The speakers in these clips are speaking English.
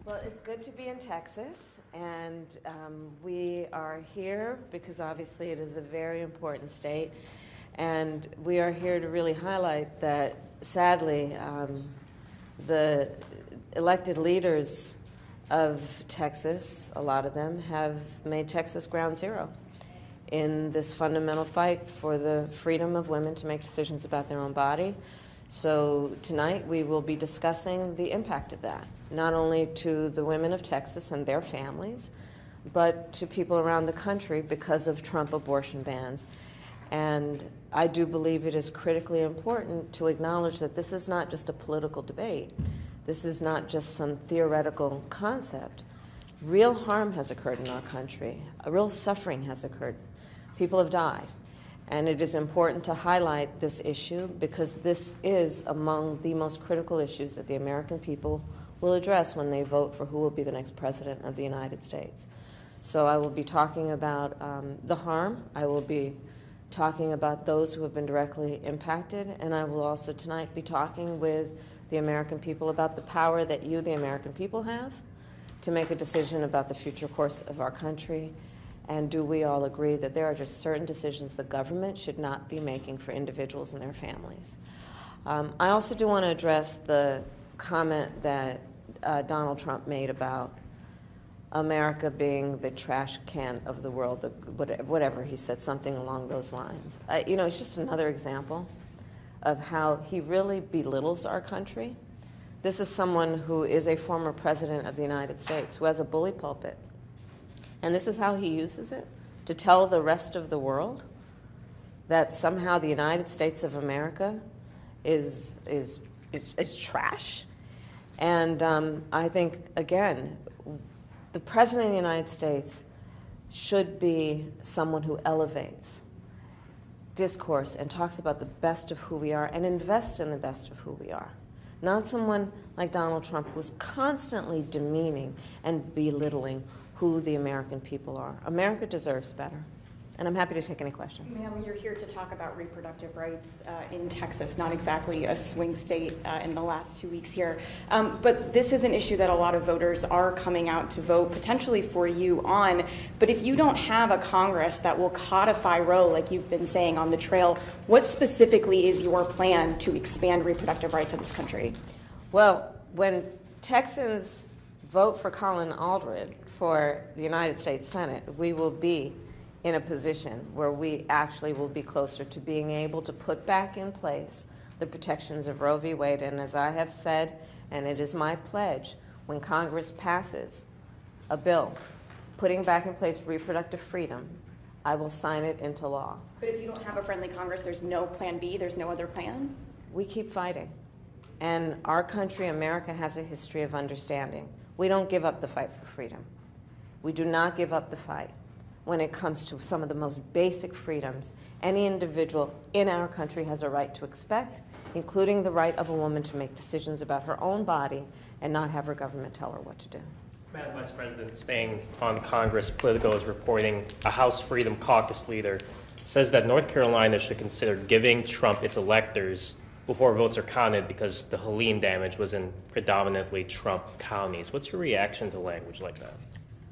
Well, it's good to be in Texas, and we are here because obviously it is a very important state, and we are here to really highlight that, sadly, the elected leaders of Texas, a lot of them, have made Texas ground zero in this fundamental fight for the freedom of women to make decisions about their own body. So tonight we will be discussing the impact of that, not only to the women of Texas and their families, but to people around the country because of Trump abortion bans. And I do believe it is critically important to acknowledge that this is not just a political debate. This is not just some theoretical concept. Real harm has occurred in our country. A real suffering has occurred. People have died. And it is important to highlight this issue because this is among the most critical issues that the American people will address when they vote for who will be the next president of the United States. So I will be talking about the harm. I will be talking about those who have been directly impacted. And I will also tonight be talking with the American people about the power that you, the American people, have to make a decision about the future course of our country. And do we all agree that there are just certain decisions the government should not be making for individuals and their families? I also do want to address the comment that Donald Trump made about America being the trash can of the world, whatever he said, something along those lines. You know, it's just another example of how he really belittles our country. This is someone who is a former president of the United States, who has a bully pulpit. And this is how he uses it, to tell the rest of the world that somehow the United States of America is trash. And I think, again, the President of the United States should be someone who elevates discourse and talks about the best of who we are and invests in the best of who we are. Not someone like Donald Trump who's constantly demeaning and belittling who the American people are. America deserves better. And I'm happy to take any questions. Ma'am, you're here to talk about reproductive rights in Texas, not exactly a swing state in the last 2 weeks here. But this is an issue that a lot of voters are coming out to vote potentially for you on. But if you don't have a Congress that will codify Roe, like you've been saying on the trail, what specifically is your plan to expand reproductive rights in this country? Well, when Texans vote for Colin Aldred for the United States Senate, we will be in a position where we actually will be closer to being able to put back in place the protections of Roe v. Wade. And as I have said, and it is my pledge, when Congress passes a bill putting back in place reproductive freedom, I will sign it into law. But if you don't have a friendly Congress, there's no plan B, there's no other plan? We keep fighting. And our country, America, has a history of understanding. We don't give up the fight for freedom. We do not give up the fight when it comes to some of the most basic freedoms any individual in our country has a right to expect, including the right of a woman to make decisions about her own body and not have her government tell her what to do. Madam Vice President, staying on Congress, Politico is reporting a House Freedom Caucus leader says that North Carolina should consider giving Trump its electors before votes are counted because the Helene damage was in predominantly Trump counties. What's your reaction to language like that?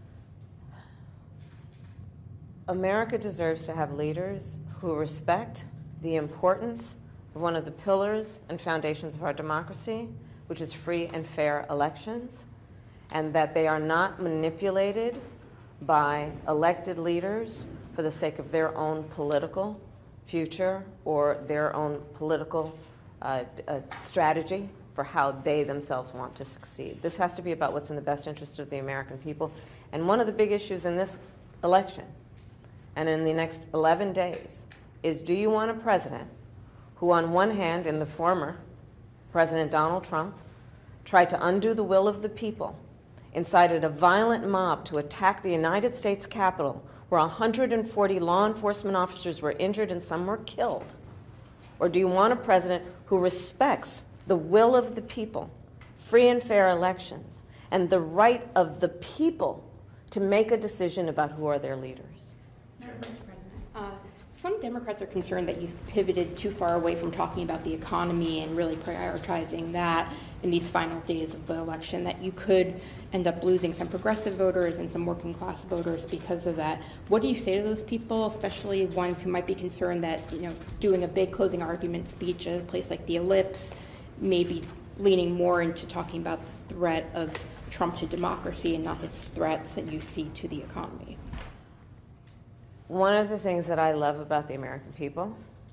America deserves to have leaders who respect the importance of one of the pillars and foundations of our democracy, which is free and fair elections, and that they are not manipulated by elected leaders for the sake of their own political future or their own political strategy for how they themselves want to succeed. This has to be about what's in the best interest of the American people. And one of the big issues in this election and in the next 11 days is, do you want a president who on one hand, in the former President Donald Trump, tried to undo the will of the people, incited a violent mob to attack the United States Capitol where 140 law enforcement officers were injured and some were killed? Or do you want a president who respects the will of the people, free and fair elections, and the right of the people to make a decision about who are their leaders? Some Democrats are concerned that you've pivoted too far away from talking about the economy and really prioritizing that in these final days of the election, that you could end up losing some progressive voters and some working class voters because of that. What do you say to those people, especially ones who might be concerned that, doing a big closing argument speech at a place like the Ellipse may be leaning more into talking about the threat of Trump to democracy and not his threats that you see to the economy? One of the things that I love about the American people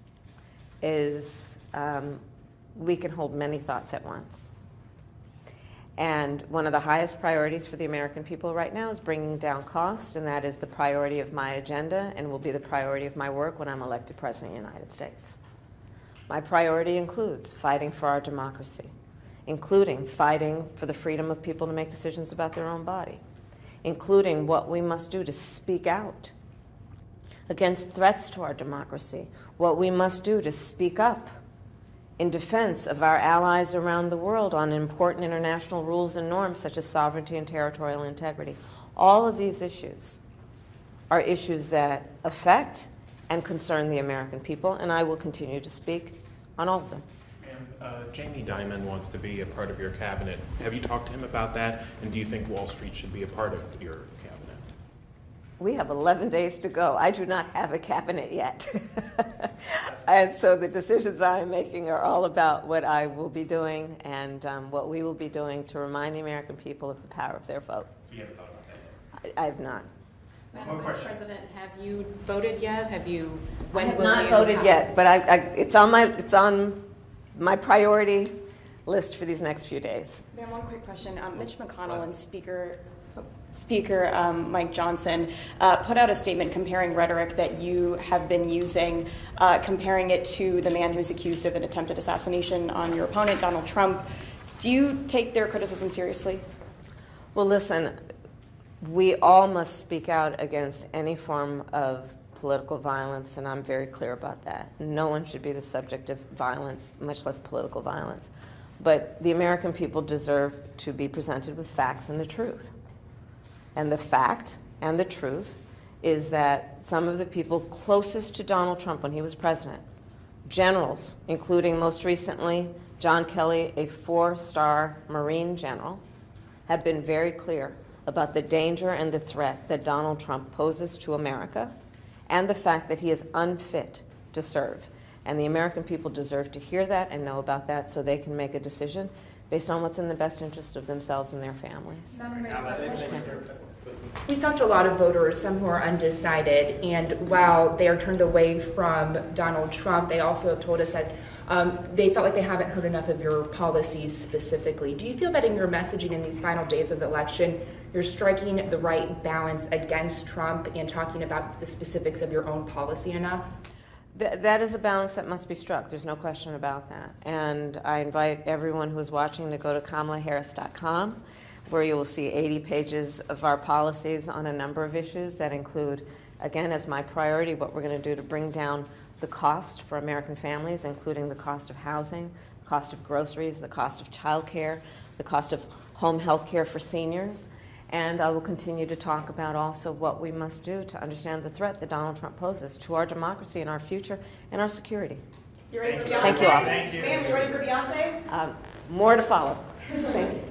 is we can hold many thoughts at once. And one of the highest priorities for the American people right now is bringing down cost, and that is the priority of my agenda and will be the priority of my work when I'm elected President of the United States. My priority includes fighting for our democracy, including fighting for the freedom of people to make decisions about their own body, including what we must do to speak out against threats to our democracy, what we must do to speak up in defense of our allies around the world on important international rules and norms such as sovereignty and territorial integrity. All of these issues are issues that affect and concern the American people, and I will continue to speak on all of them. And Jamie Dimon wants to be a part of your cabinet. Have you talked to him about that? And do you think Wall Street should be a part of your cabinet? We have 11 days to go. I do not have a cabinet yet. And so the decisions I'm making are all about what I will be doing and what we will be doing to remind the American people of the power of their vote. So you haven't thought about that yet? I have not. Madam Vice President, have you voted yet? I have not voted yet, but it's on my priority list for these next few days. Ma'am, one quick question. Mitch McConnell and Speaker Mike Johnson put out a statement comparing rhetoric that you have been using, comparing it to the man who's accused of an attempted assassination on your opponent, Donald Trump. Do you take their criticism seriously? Well, listen, we all must speak out against any form of political violence, and I'm very clear about that. No one should be the subject of violence, much less political violence. But the American people deserve to be presented with facts and the truth. And the fact and the truth is that some of the people closest to Donald Trump when he was president, generals, including most recently John Kelly, a 4-star Marine general, have been very clear about the danger and the threat that Donald Trump poses to America and the fact that he is unfit to serve. And the American people deserve to hear that and know about that so they can make a decision based on what's in the best interest of themselves and their families. We talked to a lot of voters, some who are undecided, and while they are turned away from Donald Trump, they also have told us that they felt like they haven't heard enough of your policies specifically. Do you feel that in your messaging in these final days of the election, you're striking the right balance against Trump and talking about the specifics of your own policy enough? That is a balance that must be struck. There's no question about that. And I invite everyone who is watching to go to KamalaHarris.com, where you will see 80 pages of our policies on a number of issues that include, again, as my priority, what we're going to do to bring down the cost for American families, including the cost of housing, the cost of groceries, the cost of child care, the cost of home health care for seniors. And I will continue to talk about also what we must do to understand the threat that Donald Trump poses to our democracy and our future and our security. You ready for Beyonce? Thank you all. Ma'am, you ready for Beyonce? More to follow. Thank you.